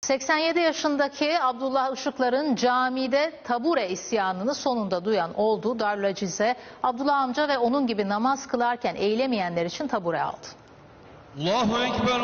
87 yaşındaki Abdullah Işıklar'ın camide tabure isyanını sonunda duyan oldu. Darülacize, Abdullah amca ve onun gibi namaz kılarken eğilemeyenler için tabure aldı. Allahu Ekber,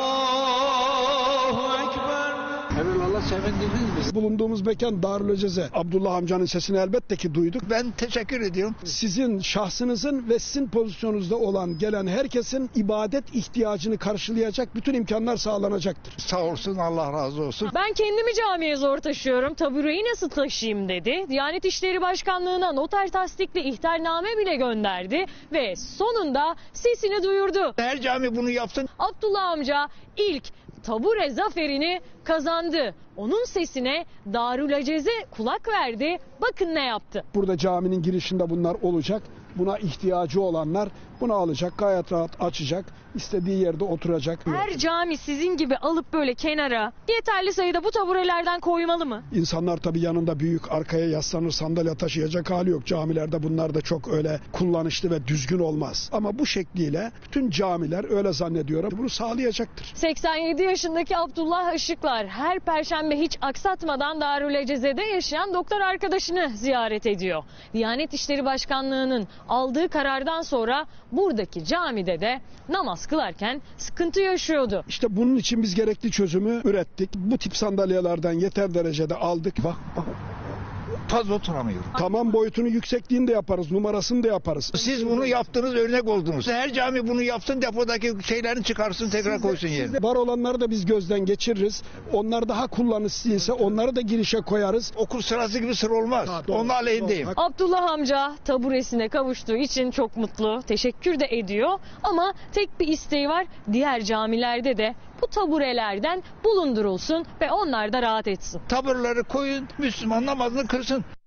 Allahu Ekber. Evvelallah sevindiniz mi? Bulunduğumuz mekan Darülacize. Abdullah amcanın sesini elbette ki duyduk. Ben teşekkür ediyorum. Sizin şahsınızın ve sizin pozisyonunuzda olan gelen herkesin ibadet ihtiyacını karşılayacak bütün imkanlar sağlanacaktır. Sağ olsun, Allah razı olsun. Ben kendimi camiye zor taşıyorum. Tabureyi nasıl taşıyayım dedi. Diyanet İşleri Başkanlığı'na noter tasdikli ihtarname bile gönderdi ve sonunda sesini duyurdu. Her cami bunu yapsın. Abdullah amca ilk tabure zaferini kazandı. Onun sesine Darülacize kulak verdi. Bakın ne yaptı. Burada caminin girişinde bunlar olacak. Buna ihtiyacı olanlar bunu alacak, gayet rahat açacak, istediği yerde oturacak. Her cami sizin gibi alıp böyle kenara yeterli sayıda bu taburelerden koymalı mı? İnsanlar tabii yanında büyük arkaya yaslanır sandalye taşıyacak hali yok. Camilerde bunlar da çok öyle kullanışlı ve düzgün olmaz. Ama bu şekliyle bütün camiler öyle zannediyorum bunu sağlayacaktır. 87 yaşındaki Abdullah Işıklar her perşembe hiç aksatmadan Darülacize'de yaşayan doktor arkadaşını ziyaret ediyor. Diyanet İşleri Başkanlığı'nın aldığı karardan sonra buradaki camide de namaz kılarken sıkıntı yaşıyordu. İşte bunun için biz gerekli çözümü ürettik. Bu tip sandalyelerden yeter derecede aldık. Bak. Fazla oturamıyorum. Tamam, boyutunu yüksekliğini de yaparız, numarasını da yaparız. Siz bunu yaptınız, örnek oldunuz. Her cami bunu yapsın, depodaki şeylerini çıkarsın, tekrar koysun yerine. Var olanları da biz gözden geçiririz. Onlar daha kullanışlıysa onları da girişe koyarız. Okul sırası gibi sıra olmaz. Onun aleyhindeyim. Abdullah amca taburesine kavuştuğu için çok mutlu, teşekkür de ediyor. Ama tek bir isteği var, diğer camilerde de bu taburelerden bulundurulsun ve onlar da rahat etsin. Taburları koyun, Müslüman namazını kılsın.